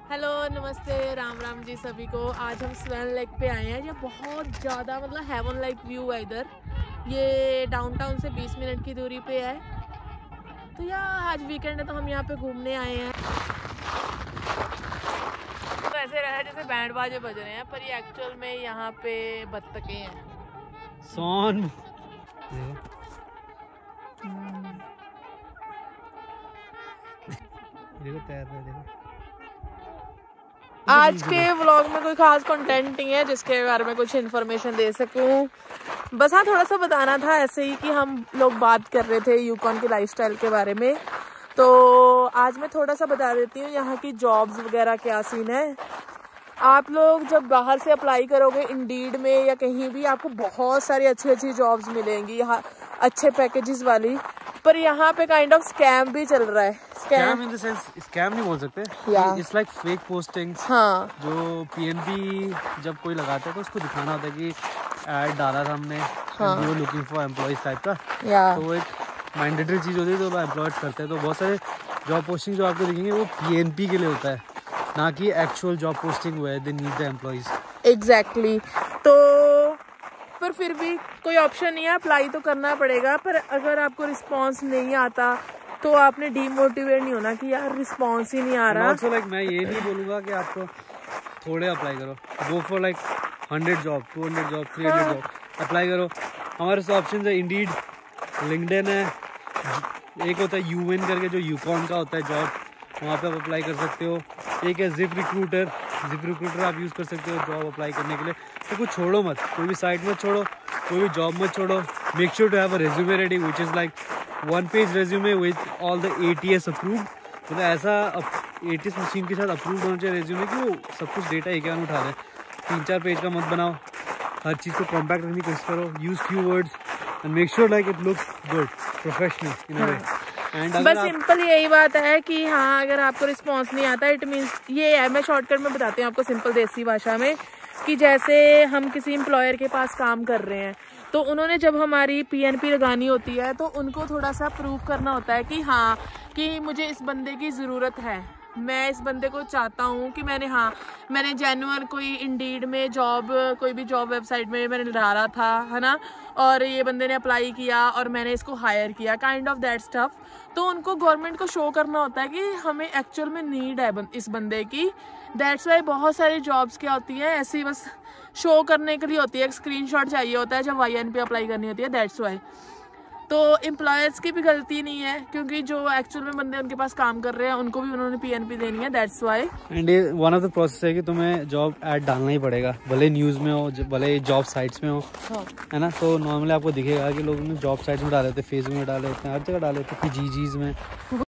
Hello नमस्ते राम राम जी सभी को। आज हम स्वेन लेक पे आए हैं। ये बहुत ज़्यादा मतलब हेवन लाइक व्यू है इधर। ये डाउनटाउन से 20 मिनट की दूरी पे है। तो यार आज वीकेंड है तो हम यहाँ पे घूमने आए हैं। तो ऐसे रहा है जैसे बैंड बाजे बज रहे हैं, पर ये एक्चुअल में यहाँ पे बत्तखें हैं। सोन देखो तैर रहे, देखो। आज के व्लॉग में कोई खास कंटेंट नहीं है जिसके बारे में कुछ इन्फॉर्मेशन दे सकूं। बस हाँ थोड़ा सा बताना था ऐसे ही कि हम लोग बात कर रहे थे यूकॉन की लाइफस्टाइल के बारे में। तो आज मैं थोड़ा सा बता देती हूँ यहाँ की जॉब्स वगैरह क्या सीन है। आप लोग जब बाहर से अप्लाई करोगे इंडीड में या कहीं भी, आपको बहुत सारी अच्छी अच्छी जॉब्स मिलेंगी यहाँ, अच्छे पैकेजेस वाली। पर यहाँ पे काइंड ऑफ स्कैम भी चल रहा है। Scam in the sense, scam नहीं बोल सकते, इट्स लाइक फेक पोस्टिंग्स। हाँ, जो पीएनपी जब कोई लगाता है तो उसको दिखाना होता है कि ऐड डाला था हमने, वो लुकिंग फॉर एम्प्लॉइज टाइप का। तो वो एक मैंडेटरी चीज होती है जो एम्प्लॉयर्स करते हैं। तो बहुत सारे जॉब पोस्टिंग जो आपको दिखेंगे वो पीएनपी के लिए होता है, ना कि एक्चुअल जॉब पोस्टिंग हुआ है they need the employees. Exactly. तो पर फिर भी कोई ऑप्शन नहीं है, अप्लाई तो करना पड़ेगा। पर अगर आपको रिस्पांस नहीं आता तो आपने डीमोटिवेट नहीं होना कि यार रिस्पांस ही नहीं आ रहा। Also, like, मैं ये नहीं बोलूँगा कि आपको थोड़े अप्लाई करो, go for like 100 job, 200 job, 300 job apply करो। हमारे पास ऑप्शन है इंडीड, लिंक्डइन है, एक होता है यूएन करके जो यूकॉन का होता है जॉब, वहाँ पे आप अप्लाई कर सकते हो। एक है जिप रिक्रूटर आप यूज़ कर सकते हो जॉब अप्लाई करने के लिए। तो कुछ छोड़ो मत, कोई भी साइट मत छोड़ो, कोई भी जॉब मत छोड़ो। Make sure to have a resume ready which is like 1 page resume with all the ATS approved. मतलब ऐसा ATS मशीन के साथ अप्रूव्ड होना चाहिए रेज्यूमे कि वो सब कुछ डेटा एक बार उठा ले। 3-4 पेज का मत बनाओ, हर चीज़ को कॉम्पैक्ट रखने की कोशिश करो। Use keywords and make sure like it looks good, professional in a way. बस सिंपल यही बात है कि हाँ अगर आपको रिस्पांस नहीं आता इट मीन्स ये है। मैं शॉर्टकट में बताती हूँ आपको सिंपल देसी भाषा में कि जैसे हम किसी एम्प्लॉयर के पास काम कर रहे हैं तो उन्होंने जब हमारी PNP लगानी होती है तो उनको थोड़ा सा प्रूव करना होता है कि हाँ कि मुझे इस बंदे की ज़रूरत है, मैं इस बंदे को चाहता हूँ कि मैंने जेन्युइन कोई इंडीड में जॉब, कोई भी जॉब वेबसाइट में मैंने डाला था, है ना, और ये बंदे ने अप्लाई किया और मैंने इसको हायर किया, काइंड ऑफ दैट स्टफ। तो उनको गवर्नमेंट को शो करना होता है कि हमें एक्चुअल में नीड है इस बंदे की। दैट्स वाई बहुत सारी जॉब्स क्या होती हैं ऐसी बस शो करने के लिए होती है, एक स्क्रीनशॉट चाहिए होता है जब YN पे अप्लाई करनी होती है। That's Y. तो एम्प्लॉयर्स की भी गलती नहीं है क्योंकि जो एक्चुअल में बंदे उनके पास काम कर रहे हैं उनको भी उन्होंने PNP देनी है। That's why. एंड ये वन ऑफ द प्रोसेस है कि तुम्हें जॉब ऐड डालना ही पड़ेगा, भले न्यूज़ में हो, भले जॉब साइट्स में हो, है ना। तो नॉर्मली आपको दिखेगा कि लोग जॉब साइट्स में डाले होते हैं, फेसबुक में डाले होते हैं, हर जगह डाले होते हैं, GGs में।